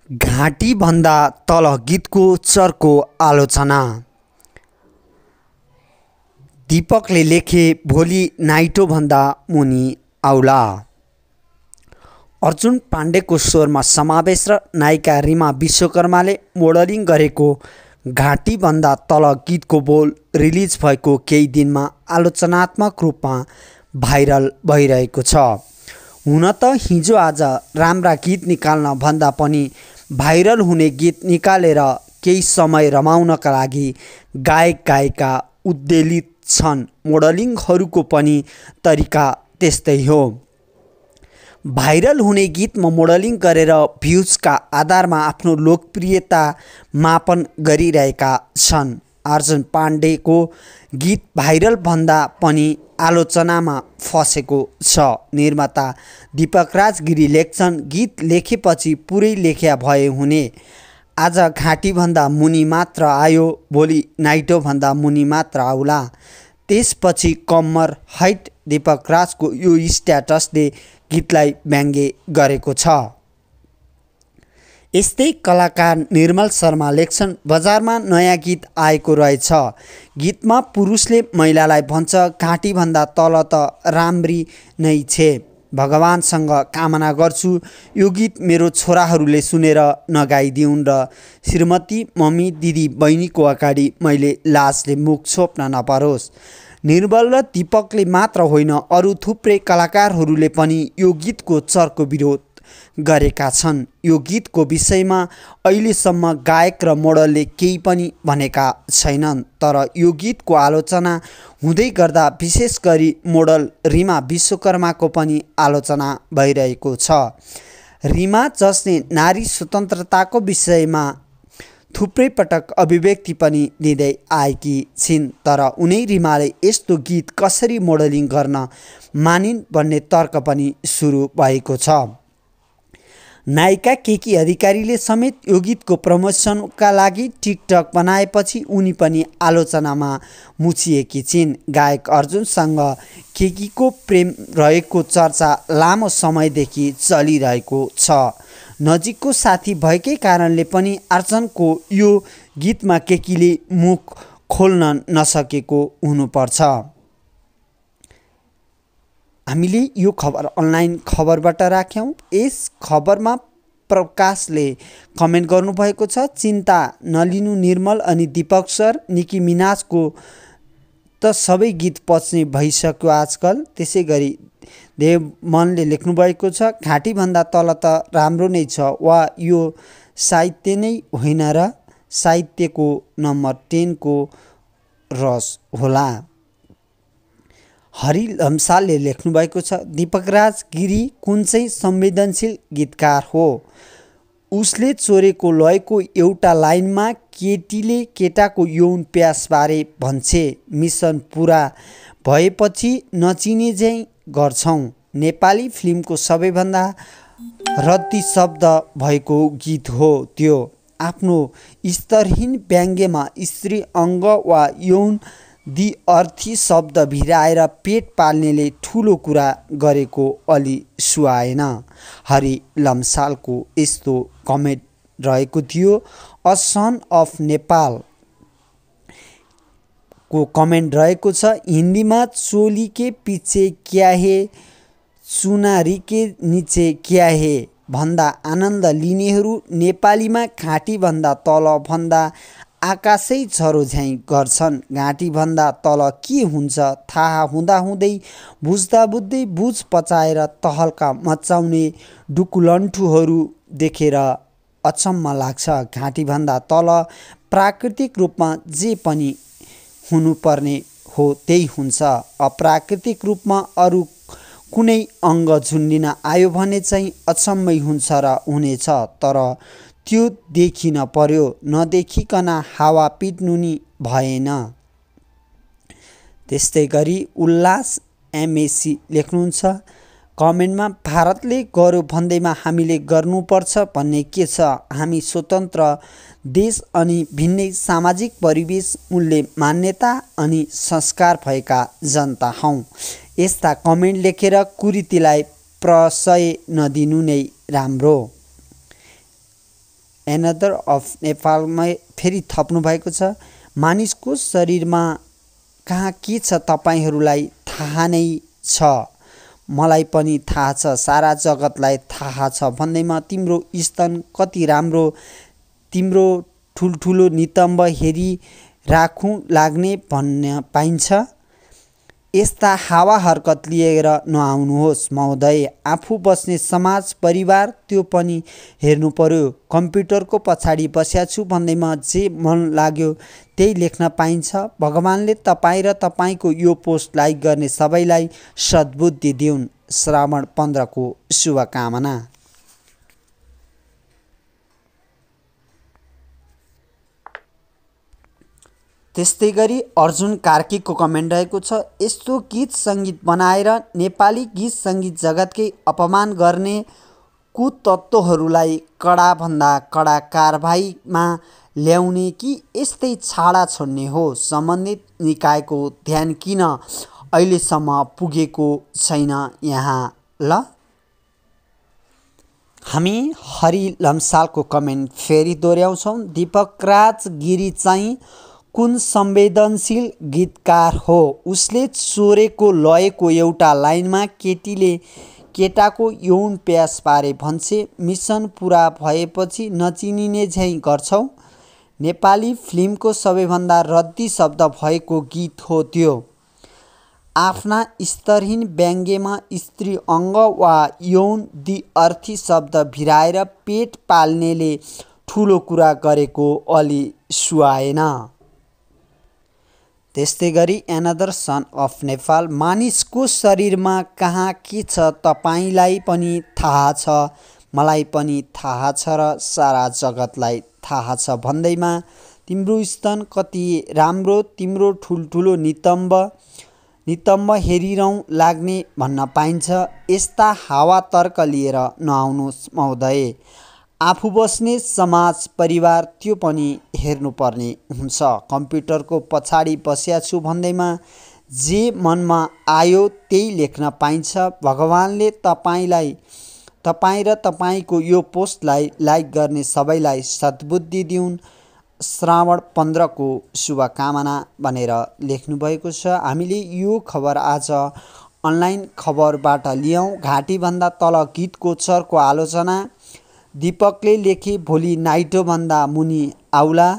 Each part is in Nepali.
घाँटी भन्दा तल गीतको चर्को आलोचना। दीपकले लेखे भोलि नाइटो भन्दा मुनि आउला। अर्जुन पाण्डेको स्वरमा समावेश र नायिका रिमा विश्वकर्माले मोडलिङ गरेको घाँटी भन्दा तल गीतको बोल रिलिज भएको केही दिनमा आलोचनात्मक रूपमा भाइरल भइरहेको छ। हुन त हिजो आज राम्रा गीत निकाल्न भन्दा पनि भाइरल हुने गीत निकालेर केही समय रमाउनका लागि गायक गायिका उद्वेलित छन्। मोडलिङहरूको पनि तरिका त्यस्तै हो। भाइरल हुने गीतमा मोडलिङ गरेर भ्युजका आधारमा आफ्नो लोकप्रियता मापन गरिरहेका छन्। अर्जुन पाण्डेको गीत भाइरल भन्दा पनि आलोचनामा फसेको छ। निर्माता दीपक राज गिरी लेख्छन्, गीत लेखेपछि पुरै लेख्या भए हुने। आज घाँटी भन्दा मुनि मात्र आयो, भोलि नाइटो भन्दा मुनि मात्र आउला। त्यसपछि कम्मर हाइट। दीपक राजको यो स्ट्याटसले गीतलाई व्यङ्ग्य गरेको छ। यस्तै कलाकार निर्मल शर्मा लेख्छन्, बजारमा नयाँ गीत आएको रहेछ। गीतमा पुरुषले महिलालाई भन्छ, घाँटी भन्दा तल त राम्री नै छे। भगवानसँग कामना गर्छु यो गीत मेरो छोराहरूले सुनेर नगाइदिउन् र श्रीमती मम्मी दिदी बहिनीको अगाडि मैले लाजले मुख छोप्न नपरोस्। निर्मल र दीपकले मात्र होइन, अरू थुप्रै कलाकारहरूले पनि यो गीतको चर्को विरोध गरेका छन्। यो गीतको विषयमा अहिलेसम्म गायक र मोडलले केही पनि भनेका छैनन्। तर यो गीतको आलोचना हुँदै गर्दा विशेष गरी मोडल रिमा विश्वकर्माको पनि आलोचना भइरहेको छ। रिमा, जसले नारी स्वतन्त्रताको विषयमा थुप्रै पटक अभिव्यक्ति पनि दिँदै आएकी छिन्, तर उनै रिमाले यस्तो गीत कसरी मोडलिङ गर्न मानिन् भन्ने तर्क पनि सुरु भएको छ। नायिका केकी अधिकारीले समेत यो गीतको प्रमोसनका लागि टिकटक बनाएपछि उनी पनि आलोचनामा मुछिएकी छिन्। गायक अर्जुनसँग केकीको प्रेम रहेको चर्चा लामो समयदेखि चलिरहेको छ। नजिकको साथी भएकै कारणले पनि अर्जुनको यो गीतमा केकीले मुख खोल्न नसकेको हुनुपर्छ। हामीले यो खबर अनलाइन खबरबाट राख्यौँ। यस खबरमा प्रकाशले कमेन्ट गर्नुभएको छ, चिन्ता नलिनु निर्मल अनि दीपक सर, निकी मिनाजको त सबै गीत पच्ने भइसक्यो आजकल। त्यसै गरी देवमनले लेख्नुभएको छ, घाँटी भन्दा तल त राम्रो नै छ वा यो साहित्य नै होइन र साहित्यको नम्बर 10 को रस होला। हरि लम्सालले लेख्नुभएको छ, दीपक राज गिरी कुन चाहिँ संवेदनशील गीतकार हो। उसले चोरेको लयको एउटा लाइनमा केटीले केटाको यौन प्यासबारे भन्छे, मिसन पुरा भएपछि नचिने झैँ गर्छौँ। नेपाली फिल्मको सबैभन्दा रद्दी शब्द भएको गीत हो त्यो। आफ्नो स्तरहीन व्यङ्ग्यमा स्त्री अङ्ग वा यौन अर्थी शब्द भिराएर पेट पाल्नेले ठुलो कुरा गरेको अलि सुहाएन। हरि लम्सालको यस्तो कमेन्ट रहेको थियो। अ सन अफ नेपाल को कमेन्ट रहेको छ, हिन्दीमा चोली के पीछे क्या है, चुनारी के नीचे क्या है भन्दा आनन्द लिनेहरू नेपालीमा घाँटी भन्दा तल भन्दा आकाशै झरो झैँ गर्छन्। घाँटी भन्दा तल के हुन्छ थाहा हुँदाहुँदै बुझ्दा बुझ्दै बुझ पचाएर तहल्का मचाउने डुकुलन्ठुहरू देखेर अचम्म लाग्छ। घाँटी भन्दा तल प्राकृतिक रूपमा जे पनि हुनुपर्ने हो त्यही हुन्छ। अप्राकृतिक रूपमा अरू कुनै अङ्ग झुन्डिन आयो भने चाहिँ अचम्मै हुन्छ र हुनेछ। तर त्यो देखिन पर्यो, नदेखिकन हावा पिट्नु नि भएन। त्यस्तै गरी उल्लास एमएसी लेख्नुहुन्छ, कमेन्टमा भारतले गर्यो भन्दैमा हामीले गर्नुपर्छ भन्ने के छ। हामी स्वतन्त्र देश अनि भिन्नै सामाजिक परिवेश, मूल्य, मान्यता अनि संस्कार भएका जनता हौँ। यस्ता कमेन्ट लेखेर कुरीतिलाई प्रशय नदिनु नै राम्रो। एनदर अफ नेपालमै फेरि थप्नु भएको छ। मानिसको शरीरमा कहाँ के छ तपाईहरूलाई थाहा नै छ, मलाई पनि थाहा छ, सारा जगतलाई थाहा छ भन्दैमा तिम्रो स्तन कति राम्रो, तिम्रो ठुल्ठुलो नितम्ब हेरी राखौँ लाग्ने भन्न पाइन्छ। यस्ता हावा हरकत लिएर नआउनुहोस् महोदय। आफू बस्ने समाज परिवार त्यो पनि हेर्नु पर्यो। कम्प्युटरको पछाडि बस्या छु भन्दैमा जे मन लाग्यो त्यही लेख्न पाइन्छ। भगवानले तपाईँ र तपाईँको यो पोस्ट लाइक गर्ने सबैलाई सद्बुद्धि दिउन्। श्रावण 15 को शुभकामना। त्यस्तै गरी अर्जुन कार्कीको कमेन्ट रहेको छ, यस्तो गीत सङ्गीत बनाएर नेपाली गीत सङ्गीत जगतकै अपमान गर्ने कुतत्त्वहरूलाई कडाभन्दा कडा कारबाहीमा ल्याउने कि यस्तै छाडा छोड्ने हो? सम्बन्धित निकायको ध्यान किन अहिलेसम्म पुगेको छैन यहाँ ल? हामी हरि लम्सालको कमेन्ट फेरि दोहोऱ्याउँछौँ। दीपक राज गिरी चाहिँ कुन संवेदनशील गीतकार हो? उसले चोरेको लयको एउटा लाइनमा केटीले केटाको यौन प्यास पारे भन्छे, मिसन पुरा भएपछि नचिनिने झैँ गर्छौ। नेपाली फिल्मको सबैभन्दा रद्दी शब्द भएको गीत हो त्यो। आफ्ना स्तरहीन व्यङ्ग्यमा स्त्री अङ्ग वा यौन द्विअर्थी शब्द भिराएर पेट पाल्नेले ठुलो कुरा गरेको अलि सुहाएन। त्यस्तै गरी एनदर सन अफ नेपाल, मानिसको शरीरमा कहाँ के छ तपाईँलाई पनि थाहा छ, मलाई पनि थाहा छ र सारा जगतलाई थाहा छ भन्दैमा तिम्रो स्तन कति राम्रो, तिम्रो ठुल्ठुलो नितम्ब हेरिरौँ लाग्ने भन्न पाइन्छ। यस्ता हावा तर्क लिएर नआउनुहोस् महोदय। आफू बस्ने समाज परिवार त्यो पनि हेर्नुपर्ने हुन्छ। कम्प्युटरको पछाडि बस्या छु भन्दैमा जे मनमा आयो त्यही लेख्न पाइन्छ। भगवानले तपाईँ र तपाईँको यो पोस्टलाई लाइक गर्ने सबैलाई सद्बुद्धि दिउन्। श्रावण 15 को शुभकामना भनेर लेख्नुभएको छ। हामीले यो खबर आज अनलाइन खबरबाट लियौँ। घाँटीभन्दा तल गीतको चरको आलोचना। दीपकले लेखे भोलि नाइटोभन्दा मुनि आउला।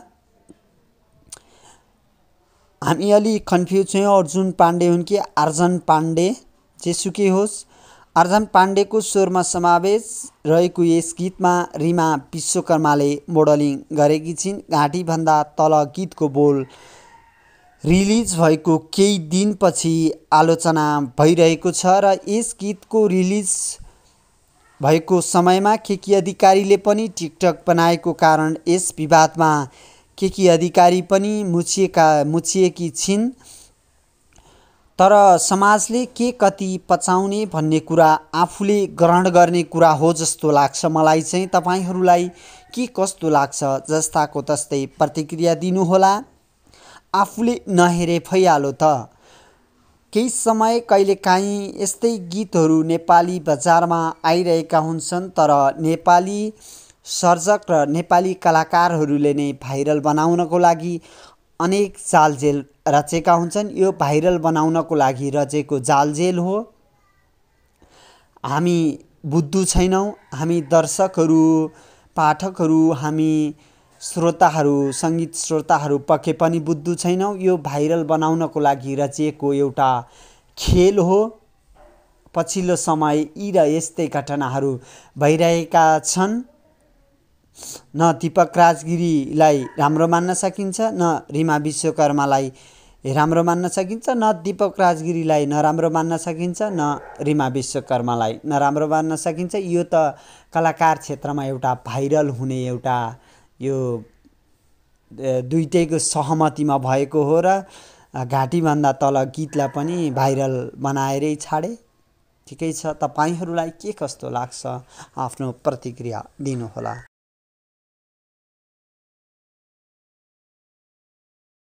हामी अलि कन्फ्युज छौँ, अर्जुन पाण्डे हुन् कि आर्जन पाण्डे, जेसुकै होस्। आर्जन पाण्डेको स्वरमा समावेश रहेको यस गीतमा रिमा विश्वकर्माले मोडलिङ गरेकी छिन्। घाँटीभन्दा तल गीतको बोल रिलिज भएको केही दिनपछि आलोचना भइरहेको छ र यस गीतको रिलिज भएको समयमा केकी अधिकारीले पनि टिकटक बनाएको कारण यस विवादमा केकी अधिकारी पनि मुछिएकी छिन्। तर समाजले के कति पचाउने भन्ने कुरा आफूले ग्रहण गर्ने कुरा हो जस्तो लाग्छ मलाई चाहिँ। तपाईहरूलाई के कस्तो लाग्छ जस्ताको तस्तै प्रतिक्रिया दिनुहोला। आफूले नहेरे भइहाल्यो त। केही समय कहिलेकाहीँ यस्तै गीतहरू नेपाली बजारमा आइरहेका हुन्छन्, तर नेपाली सर्जक र नेपाली कलाकारहरूले नै भाइरल बनाउनको लागि अनेक जालजेल रचेका हुन्छन्। यो भाइरल बनाउनको लागि रचेको जालजेल हो। हामी बुद्धु छैनौँ। हामी दर्शकहरू, पाठकहरू, हामी श्रोताहरू, सङ्गीत श्रोताहरू पक्कै पनि बुद्धु छैनौँ। यो भाइरल बनाउनको लागि रचिएको एउटा खेल हो। पछिल्लो समय यी र यस्तै घटनाहरू भइरहेका छन्। न दीपक राजगिरीलाई राम्रो मान्न सकिन्छ, न रिमा विश्वकर्मालाई राम्रो मान्न सकिन्छ, न दीपक राजगिरीलाई नराम्रो मान्न सकिन्छ, न रिमा विश्वकर्मालाई नराम्रो मान्न सकिन्छ। यो त कलाकार क्षेत्रमा एउटा भाइरल हुने एउटा यो दुईटैको सहमतिमा भएको हो र घाँटीभन्दा तल गीतलाई पनि भाइरल बनाएरै छाडे। ठिकै छ। तपाईहरूलाई के कस्तो लाग्छ आफ्नो प्रतिक्रिया दिनुहोला।